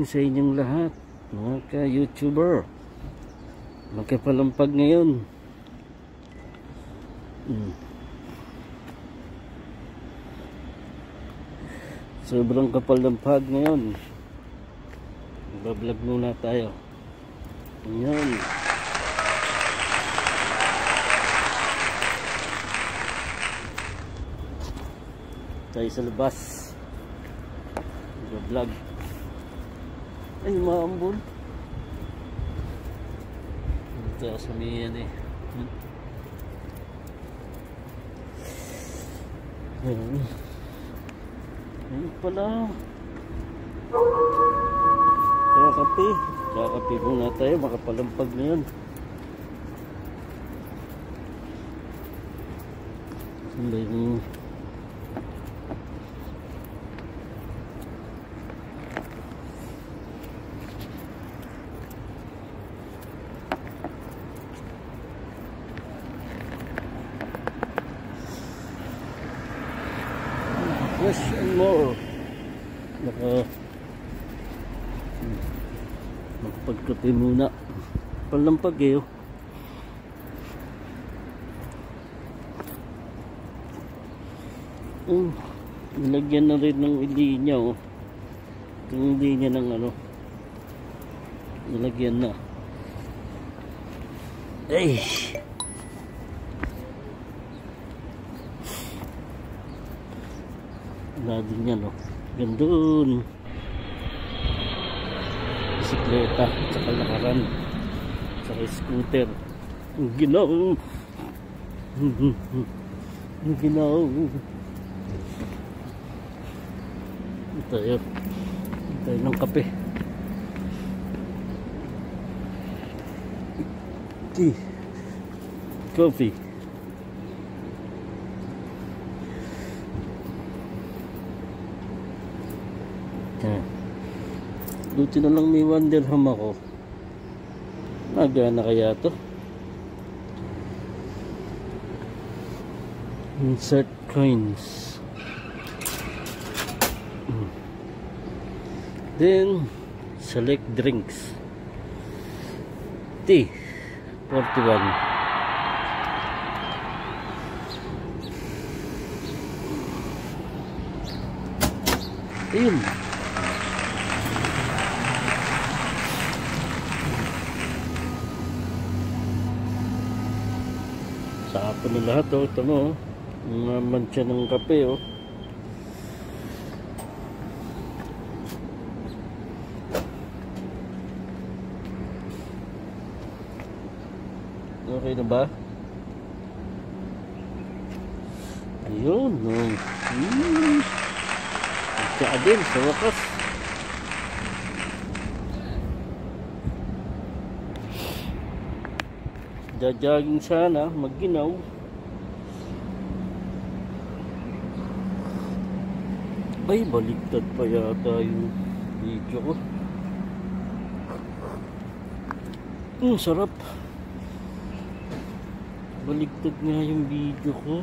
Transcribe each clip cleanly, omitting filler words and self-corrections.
sa inyong lahat, mga ka-YouTuber. Magkapalampag ngayon. Sobrang kapalampag ngayon. Magbablog muna tayo. Ayan. Tayo sa labas. Magbablog. Ay, maambon. Ito ako sa miyan eh. Ayan. Ayan pala. Kakape muna tayo. Makapalampag na yun. Saan ba yung fresh and more. Makapagkape muna. Palampag eh. Nilagyan na rin ng linya oh. Yung linya ng ano. Nilagyan na. Ay! Wala din yan oh. Gandun. Bisikleta, tsaka lakaran, tsaka scooter. Ang ginaw. Ang ginaw. Tayo ng kape. Tea. Coffee. Buti na lang may 1 dirham ako. Magana kaya to? Insert coins. Then select drinks. Tea 41. Ayun. Sapa na lahat oh. Ito mo oh. Mga mancha ng kape oh. Okay na ba? Ayun oh. Tsaka din sa wakas. Jajaging sana, magginaw. Ay, baliktad pa yata yung video ko. Sarap. Baliktad nga yung video ko.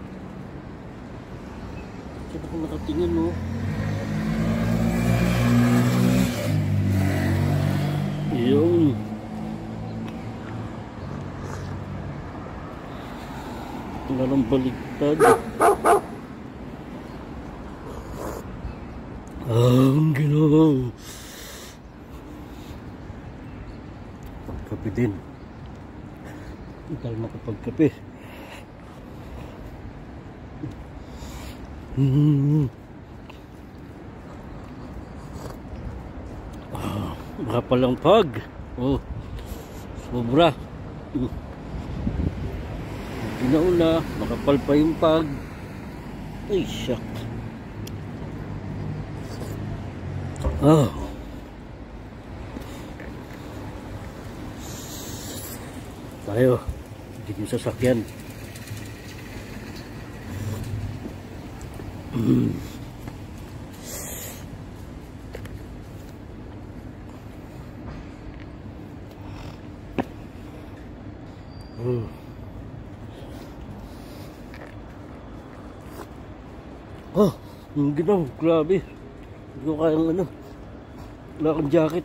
Saan ako nakatingin oh. Yung walang baliktad. Ang ginawa. Pagkape din. Hindi tayo makapagkape. Makapalampag. Oh, sobra. Ginauna, makapal pa yung pag. Ay, shock. Oh. Tayo. Hindi ko sasakyan. Oh, ang ginaw, grabe. Hindi ko kayang ano. Wala akong jacket.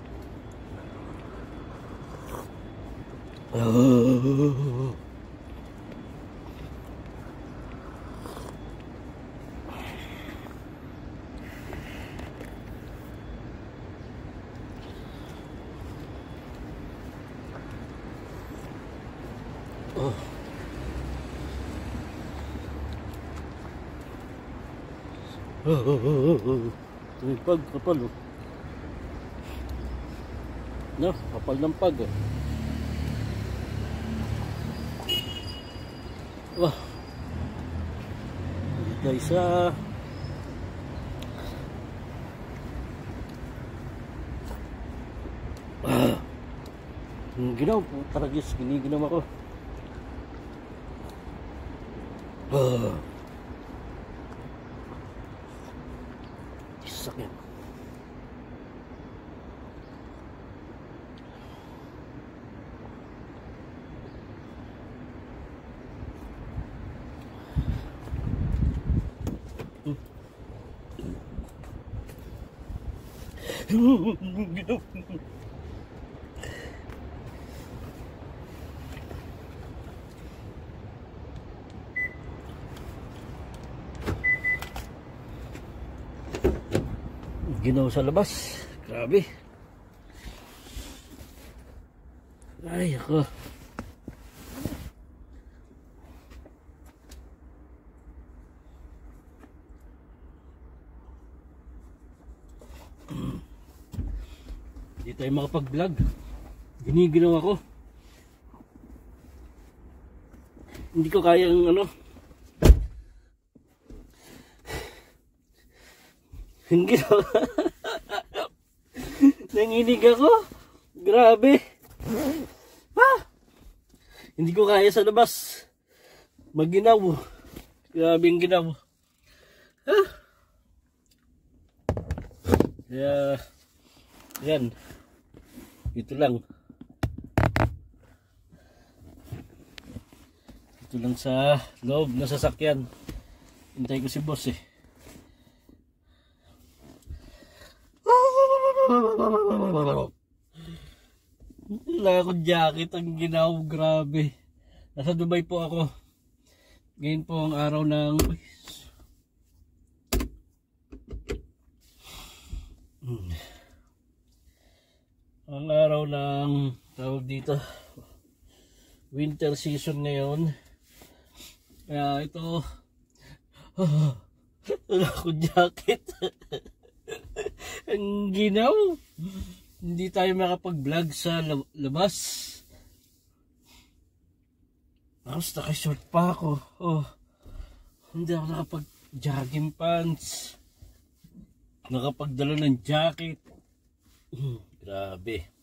May pag, kapal oh. No, kapal ng pag oh. Wah. Ito isa. Ginaw po, taragis, giniginaw ako. Sakit. Ginaw sa labas. Grabe. Ay, ako. Hindi tayo makapag-vlog. Giniginaw ako. Hindi ko kayang ano. Ginaw. Nanginig ako. Grabe. Hindi ko kaya sa labas magginaw. Grabe yung ginaw. Kaya yan. Ito lang. Ito lang sa loob na sasakyan. Hintay ko si boss eh. Wala akong jacket, ang ginaw, grabe. Nasa Dubai po ako. Ngayon po ang araw ng ang araw ng tawag dito winter season ngayon. Kaya ito wala akong jacket. Ang ginaw. Hindi tayo makapag-vlog sa labas. Tapos naka-short pa ako. Hindi ako nakapag-jogging pants. Nakapagdala ng jacket. Grabe.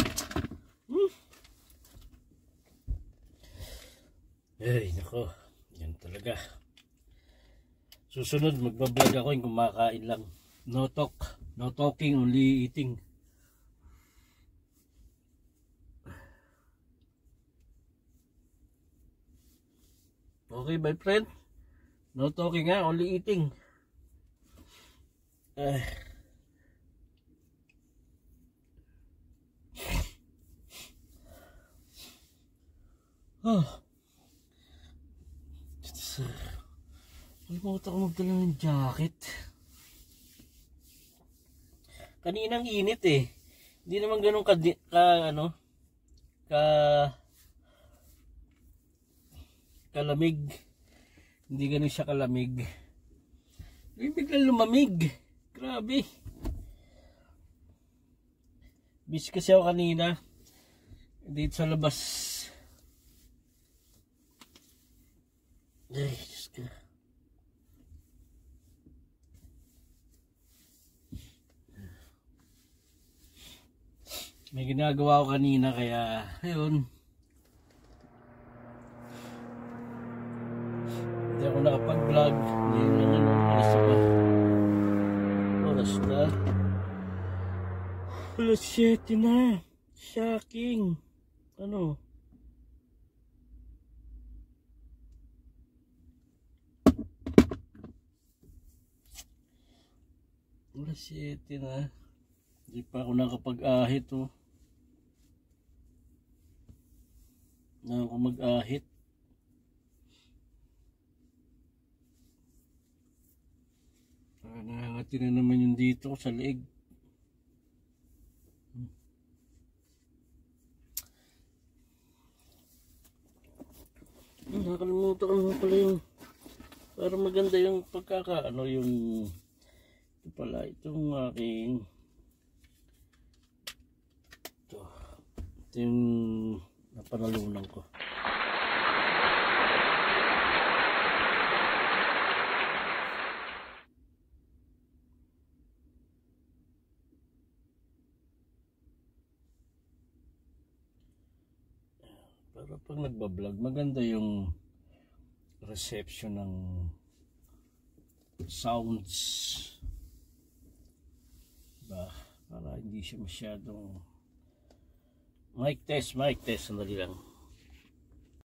Ay, nako. Yan talaga. Susunod, magbablog ako yung kumakain lang. No talk. No talking, only eating. Okay, my friend. No talking ha, only eating. Kalimutan ko magdala ng jacket. Kaninang init eh. Hindi naman ganun kalamig. Hindi ganun siya kalamig. Biglang lumamig. Grabe. Busy kasi ako kanina. Dito sa labas. Ay, Diyos ka. May ginagawa ko kanina kaya ayun. Hindi ako nakapag-vlog. Ngayon lang alas na. Oras na. Alas 7 na. Shocking. Ano? Alas 7 na. Hindi pa ako nakapag-ahit oh. Na ako mag-ahit. Nangangati na naman yung dito sa leeg. Nakalimutan ko naman pala yung para maganda yung pagkakaano yung ito pala itong aking ito yung napanalunan ko. Para pag nagbablog maganda yung reception ng sounds ba, para hindi siya masyadong mic test sandali lang.